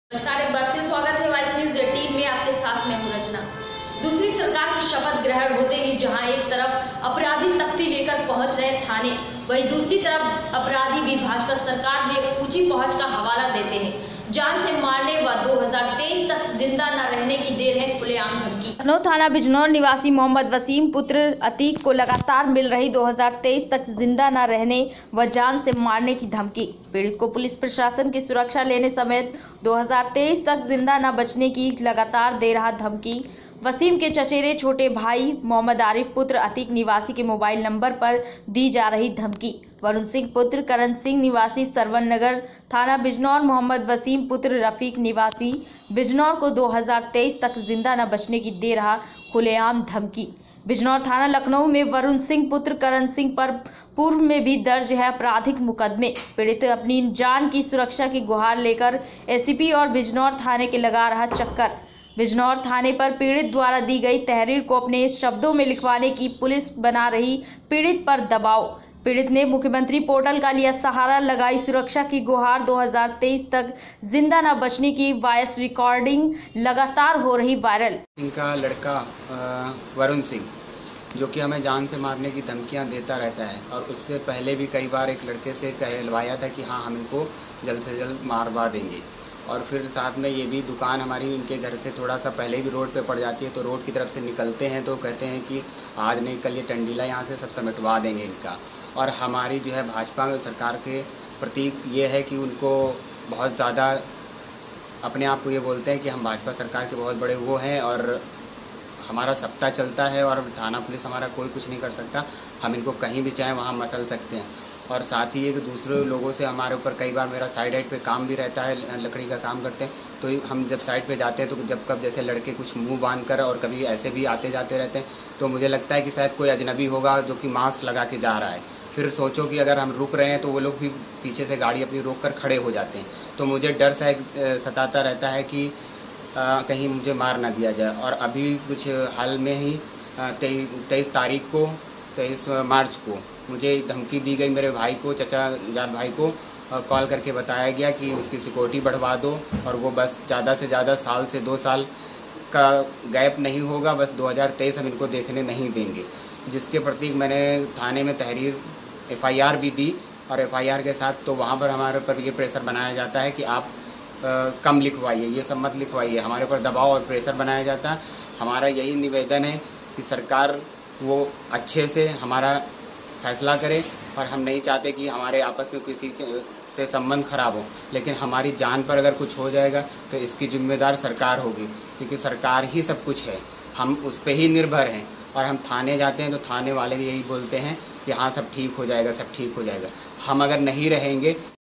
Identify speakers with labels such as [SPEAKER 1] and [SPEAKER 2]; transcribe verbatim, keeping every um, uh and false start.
[SPEAKER 1] नमस्कार, एक बार फिर स्वागत है वाइस न्यूज एटीन में। आपके साथ मैं हूं रचना। दूसरी सरकार की शपथ ग्रहण होते ही जहां एक तरफ अपराधी तख्ती लेकर पहुंच रहे थाने, वहीं दूसरी तरफ अपराधी भी भाजपा सरकार में ऊंची पहुंच का हवाला देते हैं। जान से मारने व दो हज़ार तेईस तक जिंदा न रहने की देर है खुलेआम धमकी। लखनऊ थाना बिजनौर निवासी मोहम्मद वसीम पुत्र अतीक को लगातार मिल रही दो हज़ार तेईस तक जिंदा न रहने व जान से मारने की धमकी। पीड़ित को पुलिस प्रशासन की सुरक्षा लेने समेत दो हज़ार तेईस तक जिंदा न बचने की लगातार दे रहा धमकी। वसीम के चचेरे छोटे भाई मोहम्मद आरिफ पुत्र अतीक निवासी के मोबाइल नंबर पर दी जा रही धमकी। वरुण सिंह पुत्र करण सिंह निवासी सरवन नगर थाना बिजनौर, मोहम्मद वसीम पुत्र रफीक निवासी बिजनौर को दो हज़ार तेईस तक जिंदा न बचने की दे रहा खुलेआम धमकी। बिजनौर थाना लखनऊ में वरुण सिंह पुत्र करण सिंह पर पूर्व में भी दर्ज है आपराधिक मुकदमे। पीड़ित अपनी जान की सुरक्षा की गुहार लेकर एसीपी और बिजनौर थाने के लगा रहा चक्कर। बिजनौर थाने पर पीड़ित द्वारा दी गई तहरीर को अपने शब्दों में लिखवाने की पुलिस बना रही पीड़ित पर दबाव। पीड़ित ने मुख्यमंत्री पोर्टल का लिया सहारा, लगाई सुरक्षा की गुहार। दो हज़ार तेईस तक जिंदा न बचने की वॉइस रिकॉर्डिंग लगातार हो रही वायरल।
[SPEAKER 2] इनका लड़का वरुण सिंह, जो कि हमें जान से मारने की धमकियां देता रहता है, और उससे पहले भी कई बार एक लड़के से कहलवाया था कि हाँ हम इनको जल्द से जल्द मारवा देंगे। और फिर साथ में ये भी दुकान हमारी इनके घर से थोड़ा सा पहले भी रोड पे पड़ जाती है, तो रोड की तरफ से निकलते हैं तो कहते हैं कि आज नहीं कल ये टंडीला यहाँ से सब समेटवा देंगे इनका। और हमारी जो है भाजपा में सरकार के प्रतीक ये है कि उनको बहुत ज़्यादा अपने आप को ये बोलते हैं कि हम भाजपा सरकार के बहुत बड़े वो हैं और हमारा सत्ता चलता है और थाना पुलिस हमारा कोई कुछ नहीं कर सकता, हम इनको कहीं भी चाहें वहाँ मसल सकते हैं। और साथ ही एक दूसरे लोगों से हमारे ऊपर कई बार, मेरा साइड हाइट पे काम भी रहता है, लकड़ी का काम करते हैं, तो हम जब साइड पे जाते हैं तो जब कब जैसे लड़के कुछ मुंह बांध कर और कभी ऐसे भी आते जाते रहते हैं, तो मुझे लगता है कि शायद कोई अजनबी होगा जो कि मास्क लगा के जा रहा है। फिर सोचो कि अगर हम रुक रहे हैं तो वो लोग भी पीछे से गाड़ी अपनी रोक कर खड़े हो जाते हैं, तो मुझे डर सा सताता रहता है कि आ, कहीं मुझे मार ना दिया जाए। और अभी कुछ हाल में ही तेईस तारीख को तेईस मार्च को मुझे धमकी दी गई, मेरे भाई को, चचा जाद भाई को कॉल करके बताया गया कि उसकी सिक्योरिटी बढ़वा दो और वो बस ज़्यादा से ज़्यादा साल से दो साल का गैप नहीं होगा, बस दो हज़ार तेईस हम इनको देखने नहीं देंगे। जिसके प्रतीक मैंने थाने में तहरीर एफ आई आर भी दी, और एफ आई आर के साथ तो वहाँ पर हमारे ऊपर ये प्रेशर बनाया जाता है कि आप आ, कम लिखवाइए, ये सब मत लिखवाइए, हमारे ऊपर दबाव और प्रेशर बनाया जाता है। हमारा यही निवेदन है कि सरकार वो अच्छे से हमारा फैसला करे, और हम नहीं चाहते कि हमारे आपस में किसी से संबंध खराब हो, लेकिन हमारी जान पर अगर कुछ हो जाएगा तो इसकी जिम्मेदार सरकार होगी, क्योंकि सरकार ही सब कुछ है, हम उस पर ही निर्भर हैं। और हम थाने जाते हैं तो थाने वाले भी यही बोलते हैं कि हाँ सब ठीक हो जाएगा, सब ठीक हो जाएगा। हम अगर नहीं रहेंगे